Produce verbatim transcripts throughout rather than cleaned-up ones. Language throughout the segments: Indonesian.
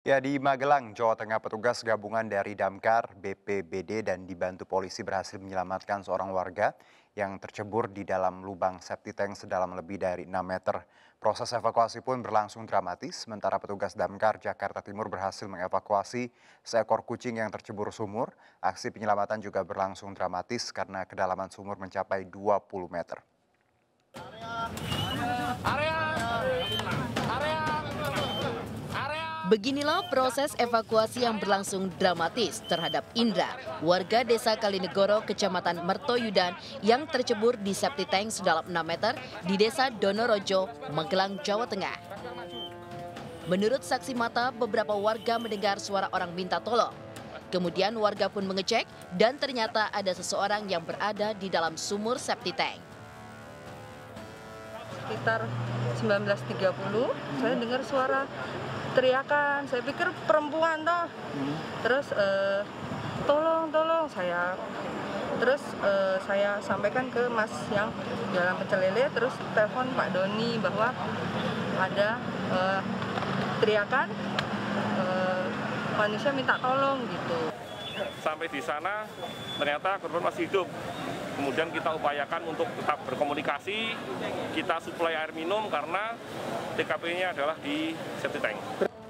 Ya, di Magelang, Jawa Tengah, petugas gabungan dari Damkar, B P B D, dan dibantu polisi berhasil menyelamatkan seorang warga yang tercebur di dalam lubang septic tank sedalam lebih dari enam meter. Proses evakuasi pun berlangsung dramatis, sementara petugas Damkar Jakarta Timur berhasil mengevakuasi seekor kucing yang tercebur sumur. Aksi penyelamatan juga berlangsung dramatis karena kedalaman sumur mencapai dua puluh meter. Beginilah proses evakuasi yang berlangsung dramatis terhadap Indra, warga desa Kalinegoro, kecamatan Mertoyudan yang tercebur di septic tank sedalam enam meter di desa Donorojo, Magelang, Jawa Tengah. Menurut saksi mata, beberapa warga mendengar suara orang minta tolong. Kemudian warga pun mengecek dan ternyata ada seseorang yang berada di dalam sumur septic tank. Sekitar sembilan belas tiga puluh, saya dengar suara teriakan, saya pikir perempuan toh. Terus eh, tolong tolong saya terus eh, saya sampaikan ke mas yang dalam pecel lele, terus telepon Pak Doni bahwa ada eh, teriakan eh, manusia minta tolong gitu. Sampai di sana ternyata korban masih hidup. Kemudian kita upayakan untuk tetap berkomunikasi, kita suplai air minum karena T K P-nya adalah di septic tank.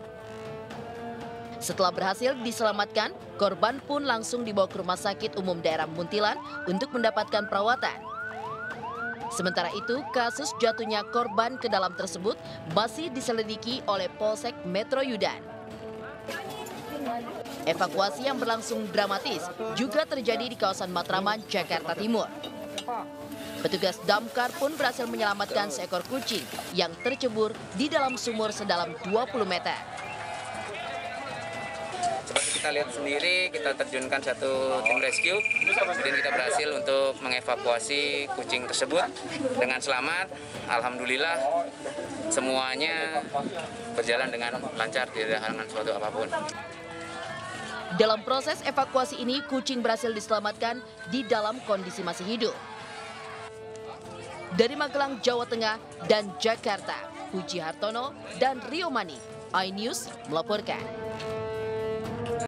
Setelah berhasil diselamatkan, korban pun langsung dibawa ke Rumah Sakit Umum Daerah Muntilan untuk mendapatkan perawatan. Sementara itu, kasus jatuhnya korban ke dalam tersebut masih diselidiki oleh Polsek Metro Yudan. Evakuasi yang berlangsung dramatis juga terjadi di kawasan Matraman, Jakarta Timur. Petugas damkar pun berhasil menyelamatkan seekor kucing yang tercebur di dalam sumur sedalam dua puluh meter. Seperti kita lihat sendiri, kita terjunkan satu tim rescue, kemudian kita berhasil untuk mengevakuasi kucing tersebut dengan selamat. Alhamdulillah semuanya berjalan dengan lancar, tidak ada halangan suatu apapun. Dalam proses evakuasi ini, kucing berhasil diselamatkan di dalam kondisi masih hidup. Dari Magelang, Jawa Tengah, dan Jakarta, Puji Hartono dan Rio Mani, iNews melaporkan.